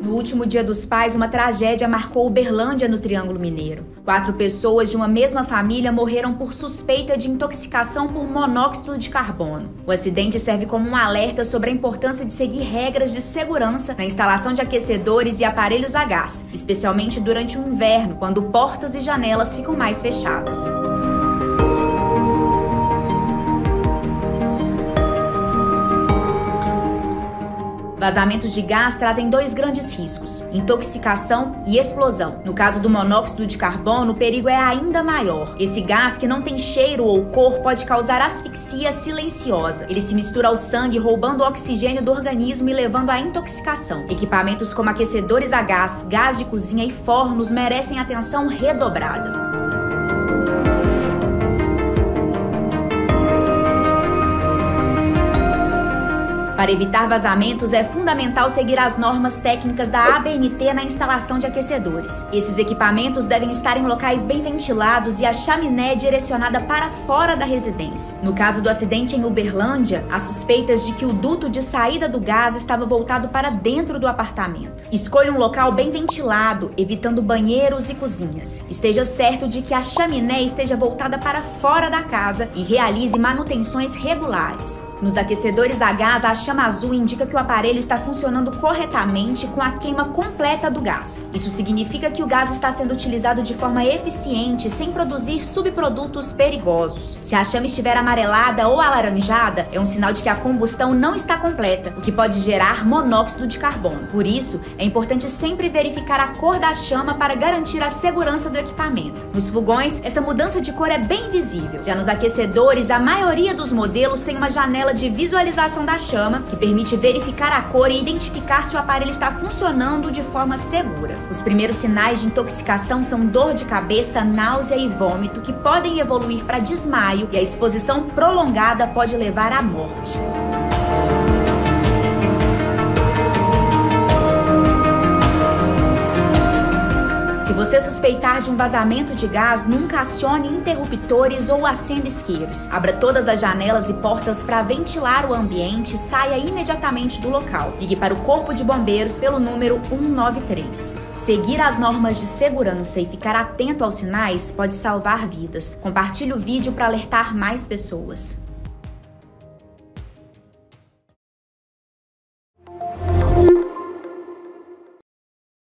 No último Dia dos Pais, uma tragédia marcou Uberlândia, no Triângulo Mineiro. 4 pessoas de uma mesma família morreram por suspeita de intoxicação por monóxido de carbono. O acidente serve como um alerta sobre a importância de seguir regras de segurança na instalação de aquecedores e aparelhos a gás, especialmente durante o inverno, quando portas e janelas ficam mais fechadas. Vazamentos de gás trazem 2 grandes riscos: intoxicação e explosão. No caso do monóxido de carbono, o perigo é ainda maior. Esse gás, que não tem cheiro ou cor, pode causar asfixia silenciosa. Ele se mistura ao sangue, roubando o oxigênio do organismo e levando à intoxicação. Equipamentos como aquecedores a gás, gás de cozinha e fornos merecem atenção redobrada. Para evitar vazamentos, é fundamental seguir as normas técnicas da ABNT na instalação de aquecedores. Esses equipamentos devem estar em locais bem ventilados e a chaminé direcionada para fora da residência. No caso do acidente em Uberlândia, há suspeitas de que o duto de saída do gás estava voltado para dentro do apartamento. Escolha um local bem ventilado, evitando banheiros e cozinhas. Esteja certo de que a chaminé esteja voltada para fora da casa e realize manutenções regulares. Nos aquecedores a gás, a chama azul indica que o aparelho está funcionando corretamente com a queima completa do gás. Isso significa que o gás está sendo utilizado de forma eficiente, sem produzir subprodutos perigosos. Se a chama estiver amarelada ou alaranjada, é um sinal de que a combustão não está completa, o que pode gerar monóxido de carbono. Por isso, é importante sempre verificar a cor da chama para garantir a segurança do equipamento. Nos fogões, essa mudança de cor é bem visível. Já nos aquecedores, a maioria dos modelos tem uma janela de visualização da chama, que permite verificar a cor e identificar se o aparelho está funcionando de forma segura. Os primeiros sinais de intoxicação são dor de cabeça, náusea e vômito, que podem evoluir para desmaio, e a exposição prolongada pode levar à morte. Se você suspeitar de um vazamento de gás, nunca acione interruptores ou acenda isqueiros. Abra todas as janelas e portas para ventilar o ambiente e saia imediatamente do local. Ligue para o Corpo de Bombeiros pelo número 193. Seguir as normas de segurança e ficar atento aos sinais pode salvar vidas. Compartilhe o vídeo para alertar mais pessoas.